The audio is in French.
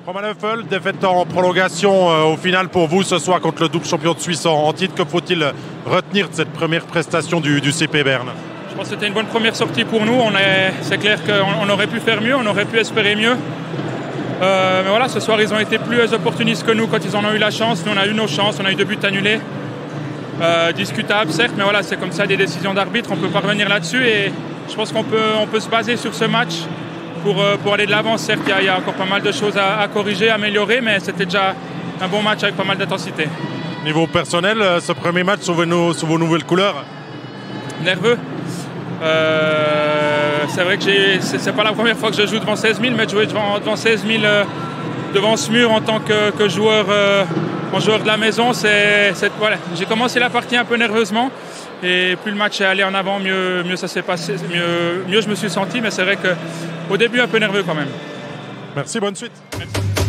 Roman Höffel, défaite en prolongation au final pour vous ce soir contre le double champion de Suisse en titre. Que faut-il retenir de cette première prestation du CP Berne? Je pense que c'était une bonne première sortie pour nous. C'est clair qu'on aurait pu faire mieux, on aurait pu espérer mieux. Mais voilà, ce soir ils ont été plus opportunistes que nous quand ils en ont eu la chance. Nous on a eu nos chances, on a eu 2 buts annulés. Discutables certes, mais voilà, c'est comme ça des décisions d'arbitre, on ne peut pas revenir là-dessus et je pense qu'on peut se baser sur ce match pour aller de l'avant. Certes, il y a encore pas mal de choses à corriger, à améliorer, mais c'était déjà un bon match avec pas mal d'intensité. Niveau personnel, ce premier match sous vos nouvelles couleurs? Nerveux. C'est vrai que c'est pas la première fois que je joue devant 16 000, mais de jouer devant 16 000 devant ce mur en tant que joueur, joueur de la maison, voilà. J'ai commencé la partie un peu nerveusement et plus le match est allé en avant, mieux ça s'est passé, mieux je me suis senti, mais c'est vrai qu'au début un peu nerveux quand même. Merci, bonne suite. Merci.